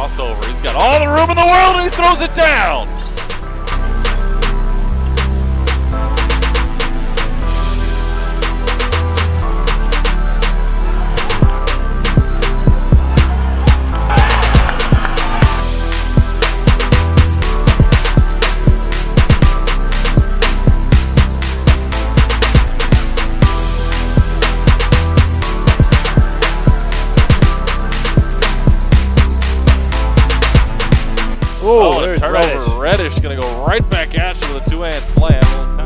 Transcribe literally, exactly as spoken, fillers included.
crossover. He's got all the room in the world and he throws it down. Oh, Oh, there's turnover. Reddish. Reddish going to go right back at you with a two-hand slam.